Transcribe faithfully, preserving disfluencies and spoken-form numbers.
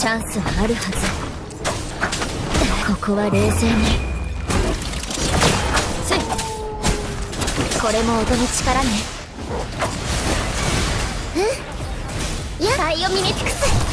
チャンスはあるはず。ここは冷静に。せい、これも音の力ね。うん、やバイオミメティクス。